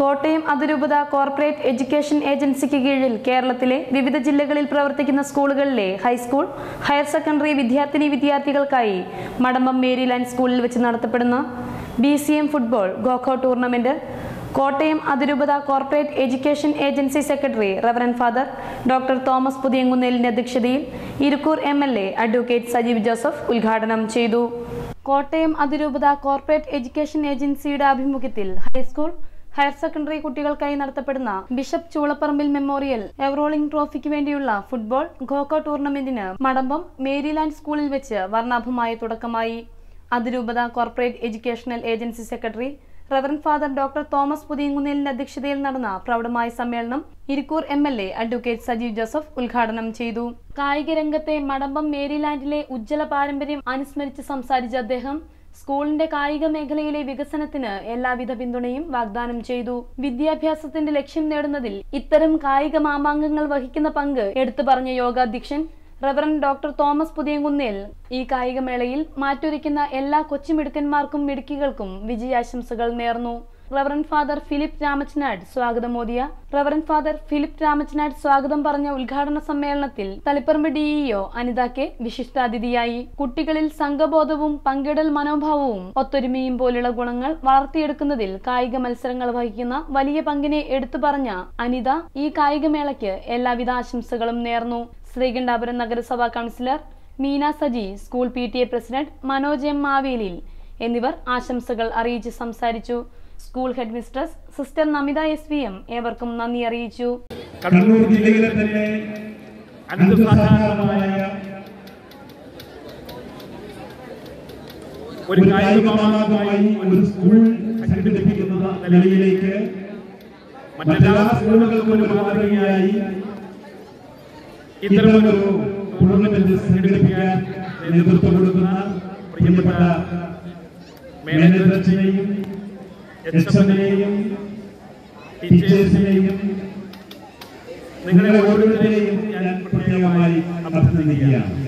കോട്ടയം അതിരൂപത corporate education ഏജൻസിക്ക് കീഴിൽ കേരളത്തിലെ വിവിധ ജില്ലകളിൽ പ്രവർത്തിക്കുന്ന സ്കൂളുകളിലെ ഹൈസ്കൂൾ, ഹയർ സെക്കൻഡറി വിദ്യാർത്ഥികൾക്കായി മടമ്പം മേരിലാൻഡ് സ്കൂളിൽ വെച്ച് നടത്തപ്പെടുന്ന BCM ഫുട്ബോൾ ഗോക്കോ ടൂർണമെന്റ് കോട്ടയം അതിരൂപത corporate education agency secretary reverend father doctor Thomas പുതിയങ്കുന്നേലിന്റെ അധ്യക്ഷതയിൽ ഇരിക്കൂർ MLA അഡ്വക്കേറ്റ് സജീവ് ജോസഫ് ഉദ്ഘാടനം ചെയ്തു. കോട്ടയം അതിരൂപത കോർപ്പറേറ്റ് എഡ്യൂക്കേഷൻ ഏജൻസിയുടെ ആഭിമുഖ്യത്തിൽ ഹൈസ്കൂൾ, ഹയർ സെക്കൻഡറി കുട്ടികൾക്കായി നടത്തപ്പെടുന്ന ബിഷപ്പ് ചൂളപ്പറമ്പിൽ മെമ്മോറിയൽ എവറോളിംഗ് ട്രോഫിക്ക് വേണ്ടിയുള്ള ഫുട്ബോൾ ഗോക്കോ ടൂർണമെന്റിന് മടമ്പം മേരിലാൻഡ് സ്കൂളിൽ വെച്ച് വർണ്ണാഭമായ തുടക്കമായി. അതിരൂപത corporate educational agency secretary reverend father doctor Thomas പുതിയങ്കുന്നേലിന്റെ അധ്യക്ഷതയിൽ നടന്ന പ്രൗഢമായ സമ്മേളനം ഇരിക്കൂർ MLA അഡ്വക്കേറ്റ് സജീവ് ജോസഫ് ഉദ്ഘാടനം ചെയ്തു. കായിക രംഗത്തെ മടമ്പം മേരിലാൻഡിലെ ഉജ്ജ്വല പാരമ്പര്യം അനുസ്മരിച്ച് സംസാരിച്ച അദ്ദേഹം സ്കൂളിന്റെ കായിക മേഖലയിലെ വികസനത്തിന് എല്ലാവിധ പിന്തുണയും വാഗ്ദാനം ചെയ്തു. വിദ്യാഭ്യാസത്തിന്റെ ലക്ഷ്യം നേടുന്നതിൽ ഇത്തരം കായിക മാമാങ്കങ്ങൾ വഹിക്കുന്ന പങ്ക് എടുത്തു പറഞ്ഞ യോഗാധ്യക്ഷൻ റവറന്റ് ഡോക്ടർ തോമസ് പുതിയങ്കുന്നേൽ ഈ കായികമേളയിൽ മാറ്റുരയ്ക്കുന്ന എല്ലാ കൊച്ചുമിടുക്കന്മാർക്കും മിടുക്കികൾക്കും വിജയാശംസകൾ നേർന്നു. റവറന്റ് ഫാദർ ഫിലിപ്പ് രാമച്ചനാട് സ്വാഗതം പറഞ്ഞ ഉദ്ഘാടന സമ്മേളനത്തിൽ തളിപ്പറമ്പ് DEO അനിത K വിശിഷ്ടാതിഥിയായി. കുട്ടികളിൽ സംഘബോധവും പങ്കിടൽ മനോഭാവവും ഒത്തൊരുമയും പോലുള്ള ഗുണങ്ങൾ വളർത്തിയെടുക്കുന്നതിൽ കായിക മത്സരങ്ങൾ വഹിക്കുന്ന വലിയ പങ്കിനെ എടുത്തു പറഞ്ഞ അനിത ഈ കായികമേളയ്ക്ക് എല്ലാവിധ ആശംസകളും നേർന്നു. ശ്രീകണ്ഠാപുരം നഗരസഭാ councillor Meena Saji, school PTA president Manoj M Mavelil എന്നിവർ ആശംസകൾ അറിയിച്ച് സംസാരിച്ചു. School head mistress sister Namitha SVM ഏവർക്കും നന്ദി അറിയിച്ചു. കണ്ണൂർ ജില്ലയിലെ തന്നെ അനന്തസാധാരണമായ ഒരു കായികമാമായി ഒരു സ്കൂൾ സംഘടിപ്പിക്കുന്ന നിലയിലേക്ക് മറ്റെല്ലാ സ്കൂളുകൾക്കും ഒരു മാതൃകയായി ഇത്തരമൊരു ടൂർണമെന്റ് സംഘടിപ്പിക്കാൻ നേതൃത്വം കൊടുക്കുന്ന പ്രിയപ്പെട്ട മാനേജർസിനെയും HMനെയും ടീച്ചേഴ്സിനെയും നിങ്ങളെ ഓരോരുത്തരെയും ഞാൻ പ്രത്യേകമായി അഭിനന്ദിക്കുകയാണ്.